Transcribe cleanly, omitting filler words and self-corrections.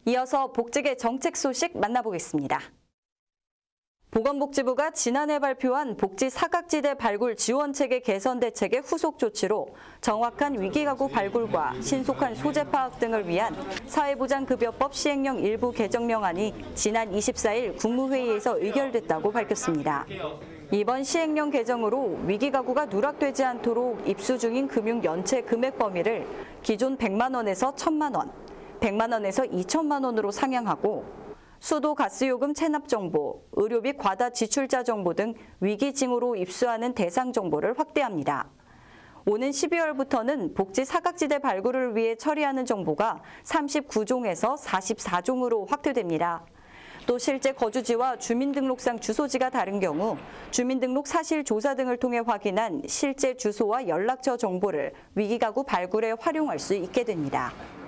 이어서 복지계 정책 소식 만나보겠습니다. 보건복지부가 지난해 발표한 복지 사각지대 발굴 지원체계 개선 대책의 후속 조치로 정확한 위기가구 발굴과 신속한 소재 파악 등을 위한 사회보장급여법 시행령 일부 개정령안이 지난 24일 국무회의에서 의결됐다고 밝혔습니다. 이번 시행령 개정으로 위기가구가 누락되지 않도록 입수 중인 금융 연체 금액 범위를 기존 100만 원에서 1,000만 원, 100만 원에서 2천만 원으로 상향하고 수도 가스요금 체납 정보, 의료비 과다 지출자 정보 등 위기 징후로 입수하는 대상 정보를 확대합니다. 오는 12월부터는 복지 사각지대 발굴을 위해 처리하는 정보가 39종에서 44종으로 확대됩니다. 또 실제 거주지와 주민등록상 주소지가 다른 경우 주민등록 사실 조사 등을 통해 확인한 실제 주소와 연락처 정보를 위기가구 발굴에 활용할 수 있게 됩니다.